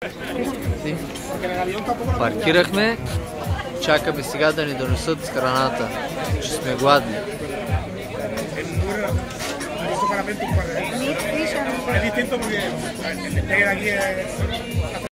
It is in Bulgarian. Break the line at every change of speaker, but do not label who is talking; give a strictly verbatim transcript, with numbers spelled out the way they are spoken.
Паркирахме, чакаме сега да ни донесат храната, че сме гладни.
Es distinto porque el despegue de aquí es